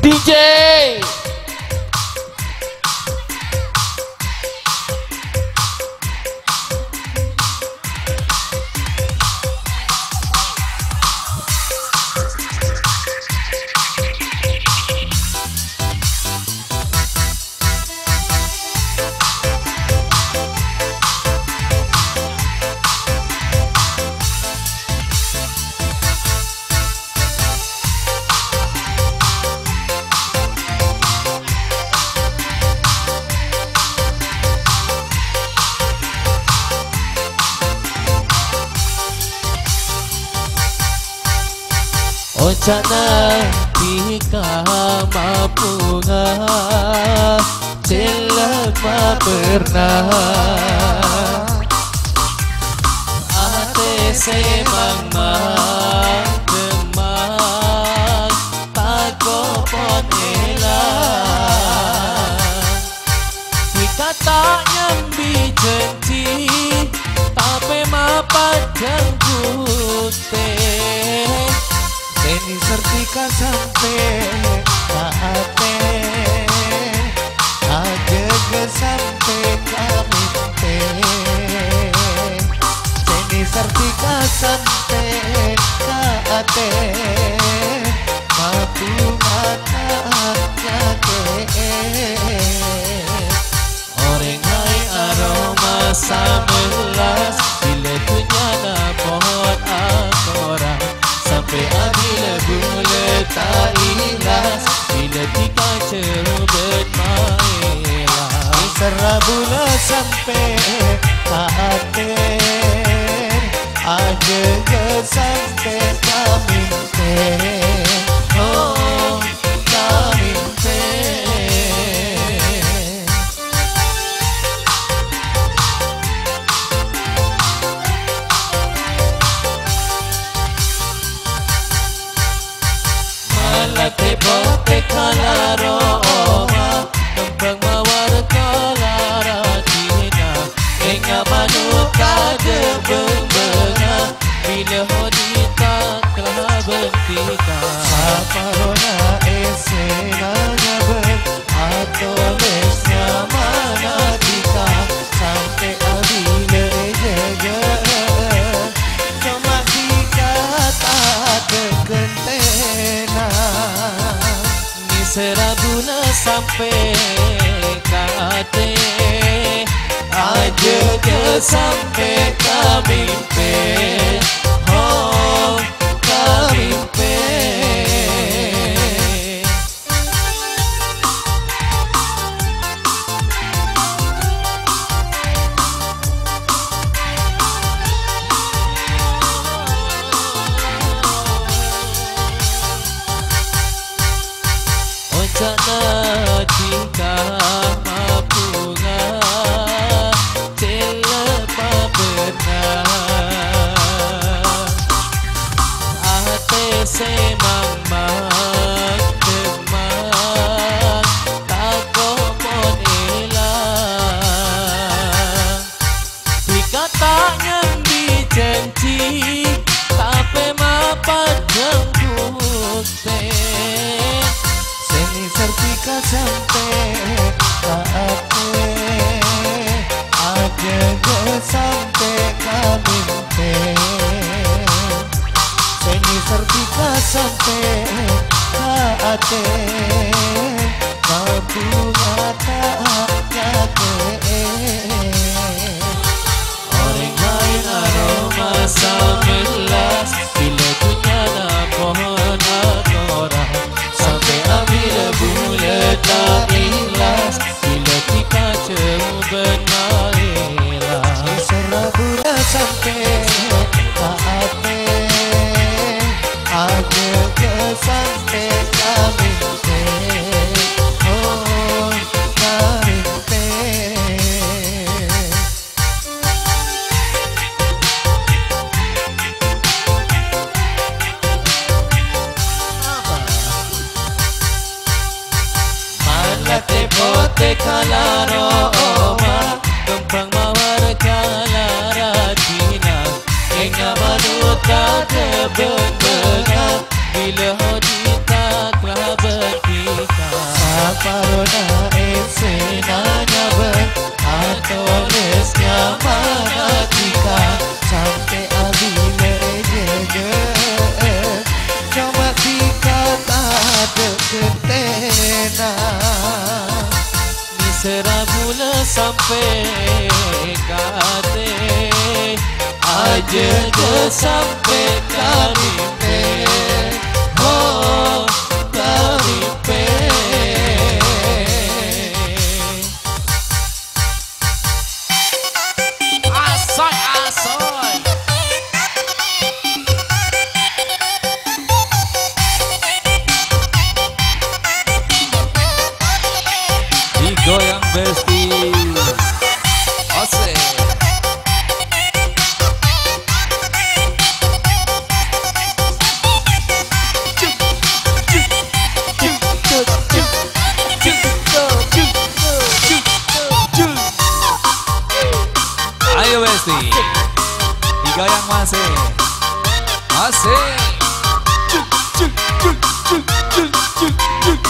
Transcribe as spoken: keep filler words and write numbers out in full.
D J Ocana tika mampu ngah Celaka pernah Ate semang mang Demang Takopon elang Kita tak nyambi janji Tapi mapat jangkute Ini sertifikat sampai kaate Aja ke sampai kamite Ini sertifikat sampai kaate Mampu matanya ke Orang hai aroma samelas Bila tunyana pohon akorang Sampai bila boleh tak ikhlas Bila tika cerubet mailah Serah bula sampai kaaten Aja ke sampai kaminte Oh kaminte Malate bote kalaro oma Kembang mawar kalara cina Enga manuka debeng-benga Bila hodita telah bertika Saparona esena nyaber Atau lesnya mana tika Sampai abila ejaga Cuma tika tak dekentena Ni serabuna sampai kate Aja ke sampai kamimpe Oh kamimpe Ocana tika mampu ngah Celaka pernah Ate semang mang Demang Takopon elang Tika tak nyambi janji Tapi mapat jangkute Seni sertifikat sampai kaate Aja ke sampai kaminte Seni sertifikat sampai kaate Mampu matanya ke Orang lain aroma samelas Bila tunyana pohon akorang Sampai ambil bulat tak ikhlas Bila tika cerubet mailah Serah bulat sampai kaate Aja ke sampai kaminte Oh kaminte Malate bote kalaro oma Kembang mawar kalara cina Enga manuka debeng-benga Bila hodita telah bertika P K T aja je sampai kami pe oh kami pe asoy asoy digoyang besti asik. Ayo besti, digoyang masih, masih.